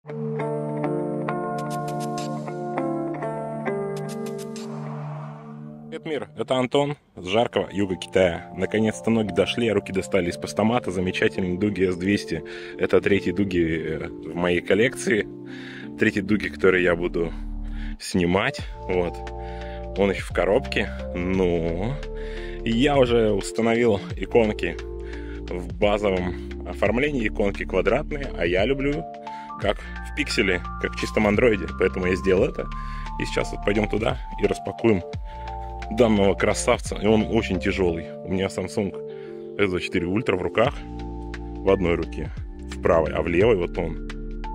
Привет, мир! Это Антон с жаркого юга Китая. Наконец-то ноги дошли, руки достали из постамата. Замечательный Дуги S200. Это третий Дуги в моей коллекции. Третий Дуги, который я буду снимать. Вот. Он еще в коробке. Но я уже установил иконки в базовом оформлении. Иконки квадратные, а я люблю как в пикселе, как в чистом андроиде. Поэтому я сделал это. И сейчас вот пойдем туда и распакуем данного красавца. И он очень тяжелый. У меня Samsung S24 Ultra в руках. В одной руке, в правой, а в левой вот он.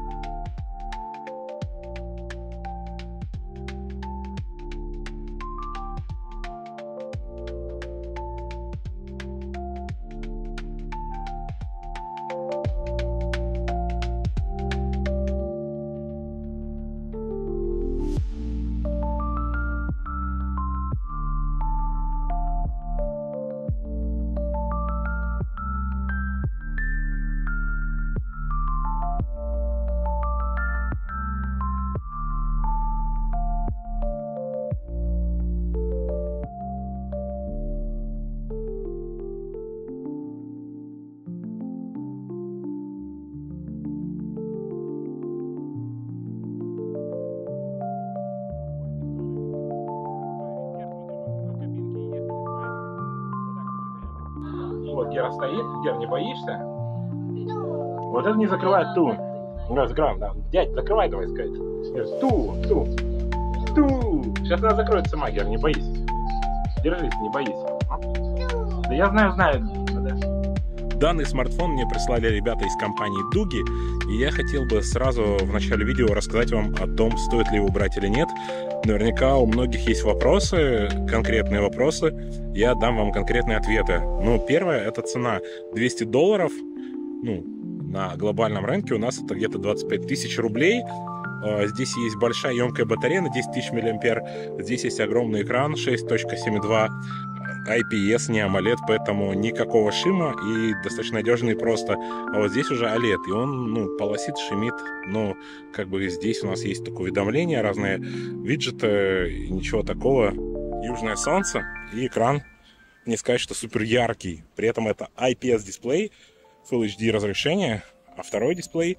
Вот Гера стоит. Гера, не боишься? Вот это не закрывает ту. Закрываем, да. Дядь, закрывай давай, сказать. Ту. Сейчас она закроется сама, Гера, не боись. Держись, не боись. Да я знаю. Данный смартфон мне прислали ребята из компании Дуги, и я хотел бы сразу в начале видео рассказать вам о том, стоит ли его брать или нет. Наверняка у многих есть вопросы, конкретные вопросы. Я дам вам конкретные ответы. Ну, первое, это цена $200. Ну, на глобальном рынке у нас это где-то 25 тысяч рублей. Здесь есть большая емкая батарея на 10 тысяч мАh. Здесь есть огромный экран 6.7.2. IPS, не AMOLED, поэтому никакого шима и достаточно надежный просто. А вот здесь уже OLED, и он, ну, полосит, шумит, но как бы здесь у нас есть такое уведомление, разные виджеты, ничего такого. Южное солнце и экран, не сказать, что супер яркий. При этом это IPS дисплей, Full HD разрешение, а второй дисплей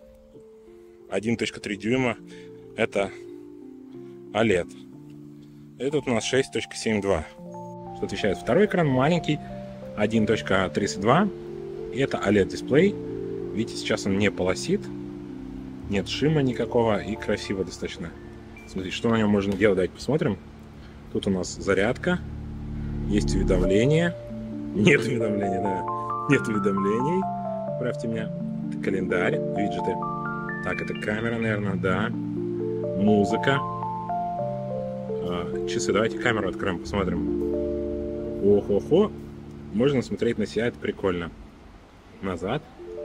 1.3 дюйма это OLED. Этот у нас 6.7.2. Отвечает второй экран, маленький, 1.32, и это OLED-дисплей. Видите, сейчас он не полосит, нет шима никакого, и красиво достаточно. Смотрите, что на нем можно делать, давайте посмотрим. Тут у нас зарядка, есть уведомления, нет уведомлений, да, нет уведомлений, правьте меня, это календарь, виджеты. Так, это камера, наверное, да, музыка, часы, давайте камеру откроем, посмотрим. Охо-хо, можно смотреть на себя, это прикольно. Назад.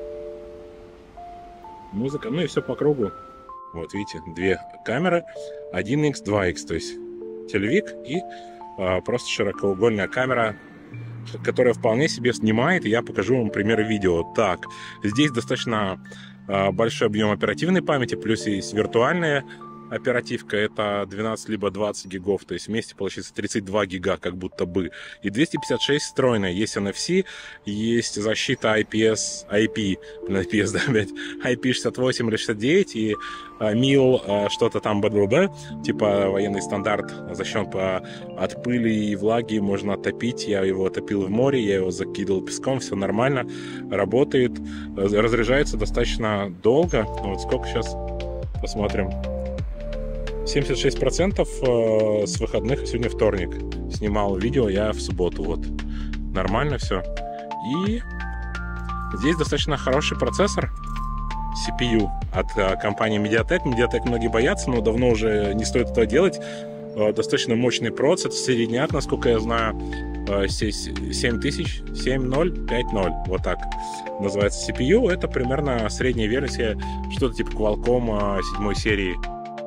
Музыка, ну и все по кругу. Вот видите, две камеры, 1x, 2x, то есть телевик и просто широкоугольная камера, которая вполне себе снимает, и я покажу вам примеры видео. Так, здесь достаточно большой объем оперативной памяти, плюс есть виртуальная оперативка, это 12 либо 20 гигов, то есть вместе получится 32 гига как будто бы, и 256 встроенная, есть NFC, есть защита IP, да, опять, IP68 или 69 и MIL что-то там БДБ, типа военный стандарт, защищен от пыли и влаги, можно оттопить, я его топил в море, я его закидывал песком, все нормально, работает, разряжается достаточно долго, вот сколько сейчас, посмотрим. 76% с выходных, сегодня вторник. Снимал видео я в субботу, вот. Нормально все. И здесь достаточно хороший процессор CPU от компании MediaTek. MediaTek многие боятся, но давно уже не стоит этого делать. Достаточно мощный процессор, средняк, насколько я знаю, 7000, 7050, вот так называется CPU. Это примерно средняя версия, что-то типа Qualcomm 7 серии.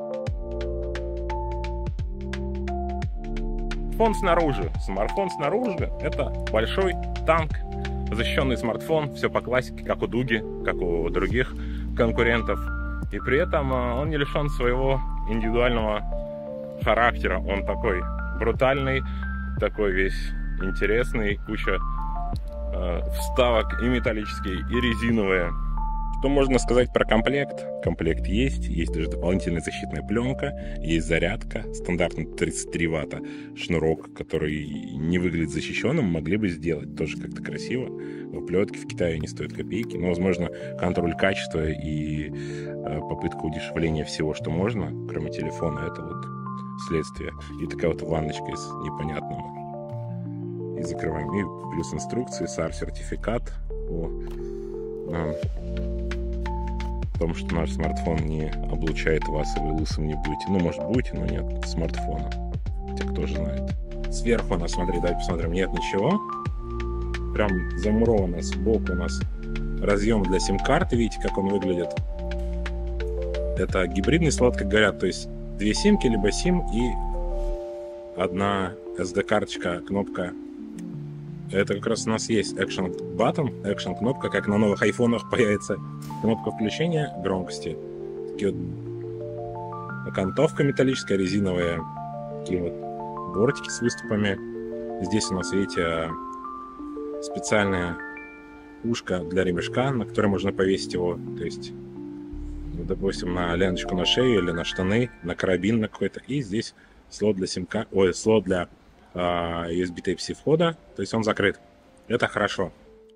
Смартфон снаружи это большой танк, защищенный смартфон, все по классике, как у Дуги, как у других конкурентов. И при этом он не лишен своего индивидуального характера. Он такой брутальный, такой весь интересный, куча вставок и металлические, и резиновые. Что можно сказать про комплект? Комплект есть даже дополнительная защитная пленка, есть зарядка, стандартный 33 ватта шнурок, который не выглядит защищенным, могли бы сделать тоже как-то красиво. В оплетке в Китае не стоит копейки, но, возможно, контроль качества и попытка удешевления всего, что можно, кроме телефона, это вот следствие. И такая вот ванночка из непонятного. И закрываем. И плюс инструкции, SAR-сертификат о том, что наш смартфон не облучает вас, и вы лысым не будете. Ну, может, будете, но нет смартфона. Хотя кто же знает. Сверху у нас, смотри, давайте посмотрим, нет ничего. Прям замуровано сбоку у нас разъем для сим-карты. Видите, как он выглядит? Это гибридный слот, как говорят, то есть 2 симки, либо сим и одна SD-карточка, кнопка. Это как раз у нас есть Action Button, Action кнопка, как на новых айфонах появится кнопка включения громкости. Такие вот окантовка металлическая, резиновые, такие вот бортики с выступами. Здесь у нас, видите, специальное ушко для ремешка, на которое можно повесить его, то есть, ну, допустим, на ленточку на шею или на штаны, на карабин на какой-то. И здесь слот для симка, слот для USB Type-C входа, то есть он закрыт. Это хорошо.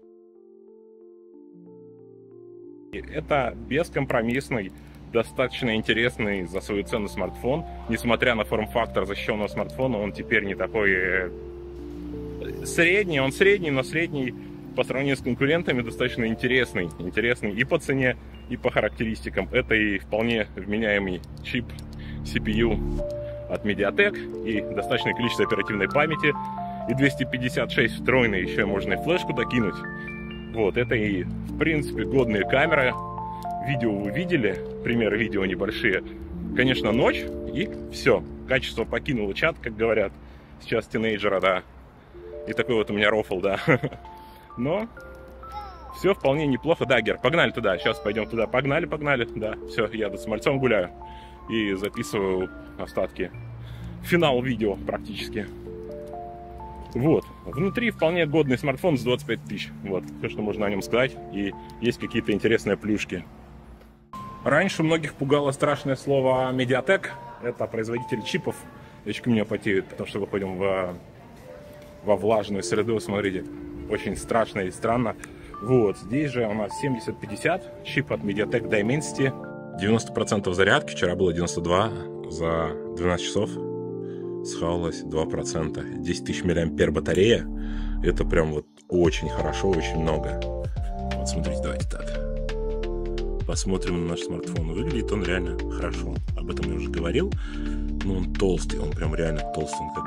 Это бескомпромиссный, достаточно интересный за свою цену смартфон. Несмотря на форм-фактор защищенного смартфона, он теперь не такой средний. Он средний, но средний по сравнению с конкурентами достаточно интересный. Интересный и по цене, и по характеристикам. Это и вполне вменяемый чип CPU от MediaTek, и достаточное количество оперативной памяти, и 256 встроенной, еще можно и флешку докинуть. Вот, это и, в принципе, годные камеры. Видео вы видели, примеры видео небольшие. Конечно, ночь, и все. Качество покинуло чат, как говорят сейчас тинейджера, да. И такой вот у меня рофл, да. Но все вполне неплохо. Да, Гер, погнали туда, сейчас пойдем туда. Погнали, да. Все, я тут с мальцом гуляю и записываю остатки. Финал видео практически. Вот. Внутри вполне годный смартфон за 25 тысяч. Вот. Все, что можно о нем сказать. И есть какие-то интересные плюшки. Раньше многих пугало страшное слово MediaTek. Это производитель чипов. Ячки у меня потеют, потому что выходим во влажную среду. Смотрите, очень страшно и странно. Вот. Здесь же у нас 7050 чип от MediaTek Dimensity. 90% зарядки, вчера было 92, за 12 часов схавалось 2%. 10 тысяч мАh батарея, это прям вот очень хорошо, очень много. Вот смотрите, давайте так. Посмотрим на наш смартфон. Выглядит он реально хорошо. Об этом я уже говорил. Но он толстый, он прям реально толстый, он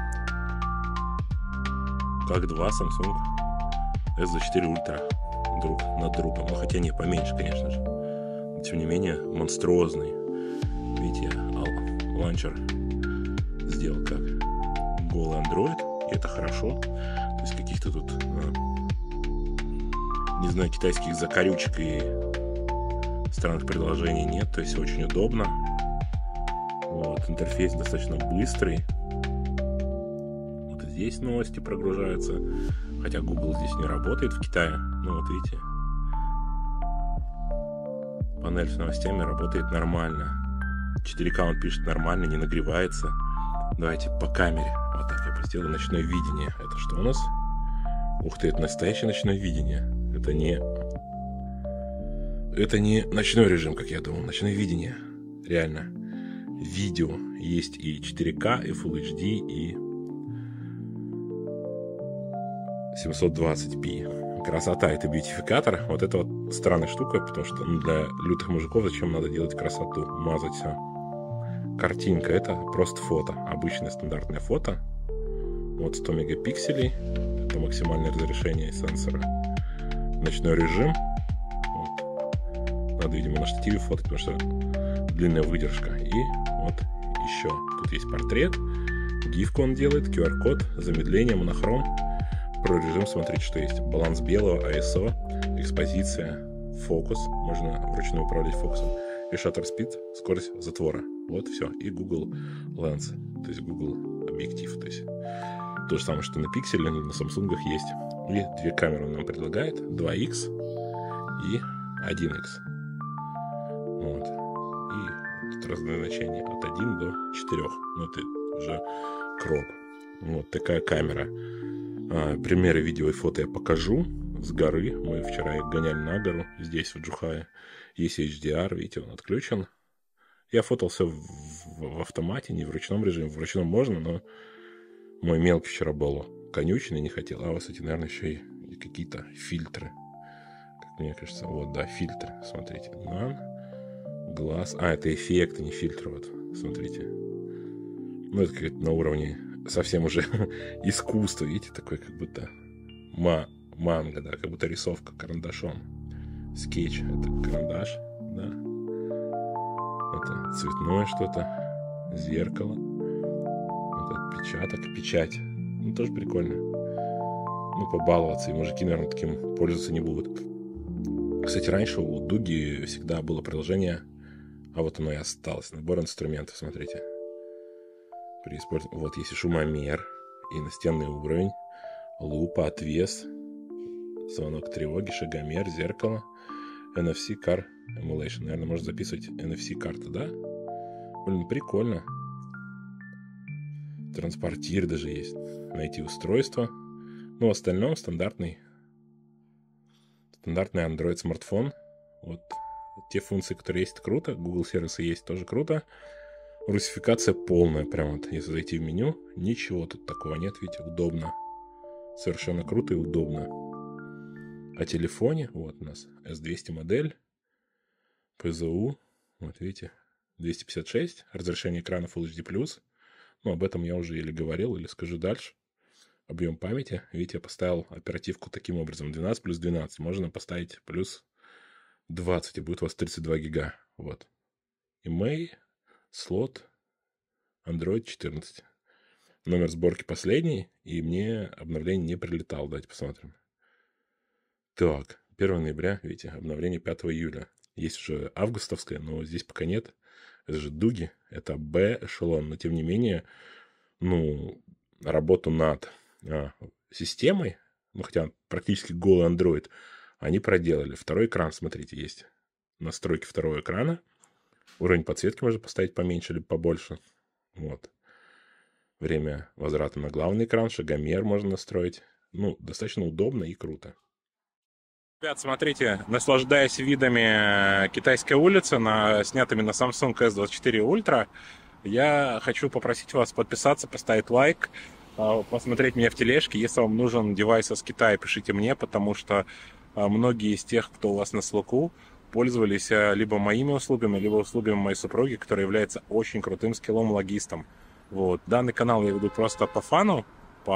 как два Samsung S24 Ultra друг над другом. Ну, хотя не поменьше, конечно же. Тем не менее, монструозный. Видите, ланчер сделал как голый Android, и это хорошо. То есть каких-то тут, не знаю, китайских закорючек и странных предложений нет. То есть очень удобно. Вот, интерфейс достаточно быстрый. Вот здесь новости прогружаются. Хотя Google здесь не работает в Китае. Ну вот видите. Панель с новостями работает нормально. 4К он пишет нормально, не нагревается. Давайте по камере. Вот так я сделаю ночное видение. Это что у нас? Ух ты, это настоящее ночное видение. Это не ночной режим, как я думал. Ночное видение. Реально. Видео. Есть и 4К, и Full HD, и 720p. Красота — это бьютификатор. Вот это вот странная штука, потому что для лютых мужиков зачем надо делать красоту, мазать все. Картинка — это просто фото, обычное стандартное фото. Вот 100 мегапикселей, это максимальное разрешение сенсора. Ночной режим. Вот. Надо, видимо, на штативе фотать, потому что длинная выдержка. И вот еще. Тут есть портрет, гифку он делает, QR-код, замедление, монохром. Про режим смотрите, что есть. Баланс белого, ISO, экспозиция, фокус. Можно вручную управлять фокусом. и shutter speed, скорость затвора. Вот все. И Google Lens, то есть Google объектив. То есть то же самое, что на Pixel, на Samsung есть. И две камеры он нам предлагает. 2X и 1X. Вот. И тут разные значения. От 1 до 4. Ну, это уже кроп. Вот такая камера. Примеры видео и фото я покажу с горы. Мы вчера их гоняли на гору. Здесь, в Джухае. Есть HDR. Видите, он отключен. Я фотался в автомате, не в ручном режиме. В ручном можно, но мой мелкий вчера был конючный, не хотел. А у вас эти, наверное, еще и какие-то фильтры. Как мне кажется. Вот, да, фильтры. Смотрите. Глаз. Это эффект, а не фильтр. Вот, смотрите. Ну, это как на уровне совсем уже искусства. Видите, такой как будто манга, да, как будто рисовка карандашом. Скетч. Это карандаш, да. Это цветное что-то. Зеркало. Это отпечаток. Печать. Ну, тоже прикольно. Ну, побаловаться. И мужики, наверное, таким пользоваться не будут. Кстати, раньше у Дуги всегда было приложение, а вот оно и осталось. Набор инструментов, смотрите. При использовании. Вот есть и шумомер, и настенный уровень, лупа, отвес, звонок тревоги, шагомер, зеркало, NFC Car Emulation. Наверное, можно записывать NFC-карты, да? Блин, прикольно. Транспортир даже есть. Найти устройство. Ну, в остальном стандартный Android смартфон. Вот те функции, которые есть, круто. Google сервисы есть, тоже круто. Русификация полная. Прям вот, если зайти в меню, ничего тут такого нет. Видите, удобно. Совершенно круто и удобно. О телефоне. Вот у нас S200 модель. ПЗУ. Вот видите. 256. Разрешение экрана Full HD+. Ну, об этом я уже или говорил, или скажу дальше. Объем памяти. Видите, я поставил оперативку таким образом. 12 плюс 12. Можно поставить плюс 20. И будет у вас 32 гига. Вот. Email. Слот. Android 14. Номер сборки последний. И мне обновление не прилетало. Давайте посмотрим. Так. 1 ноября. Видите, обновление 5 июля. Есть уже августовское, но здесь пока нет. Это же Дуги. Это B-эшелон. Но тем не менее, ну, работу над системой, ну, хотя практически голый Android, они проделали. Второй экран, смотрите, есть настройки второго экрана. Уровень подсветки можно поставить поменьше или побольше. Вот. Время возврата на главный экран, шагомер можно настроить. Ну, достаточно удобно и круто. Ребят, смотрите, наслаждаясь видами китайской улицы, снятыми на Samsung S24 Ultra, я хочу попросить вас подписаться, поставить лайк, посмотреть меня в тележке. Если вам нужен девайс из Китая, пишите мне, потому что многие из тех, кто у вас на слуху, пользовались либо моими услугами, либо услугами моей супруги, которая является очень крутым скиллом-логистом. Вот. Данный канал я веду просто по фану,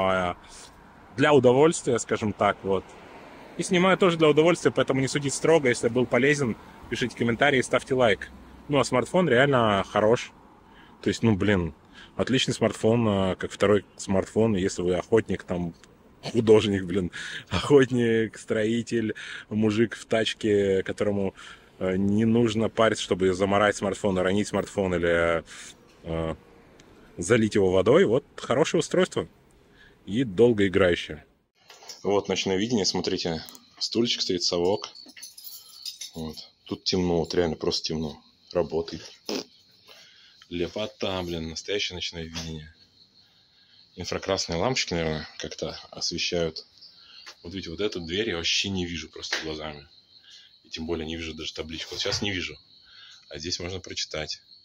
для удовольствия, скажем так, вот. И снимаю тоже для удовольствия, поэтому не судите строго. Если был полезен, пишите комментарии, ставьте лайк. Ну, а смартфон реально хорош. То есть, ну, блин, отличный смартфон, как второй смартфон. Если вы охотник, там, художник, блин, охотник, строитель, мужик в тачке, которому не нужно париться, чтобы заморать смартфон, уронить смартфон или залить его водой. Вот хорошее устройство и долгоиграющее. Вот ночное видение, смотрите, стульчик стоит, совок. Вот. Тут темно, вот реально просто темно. Работает. Лепота, блин, настоящее ночное видение. Инфракрасные лампочки, наверное, как-то освещают. Вот видите, вот эту дверь я вообще не вижу просто глазами. И тем более не вижу даже табличку. Вот сейчас не вижу. А здесь можно прочитать.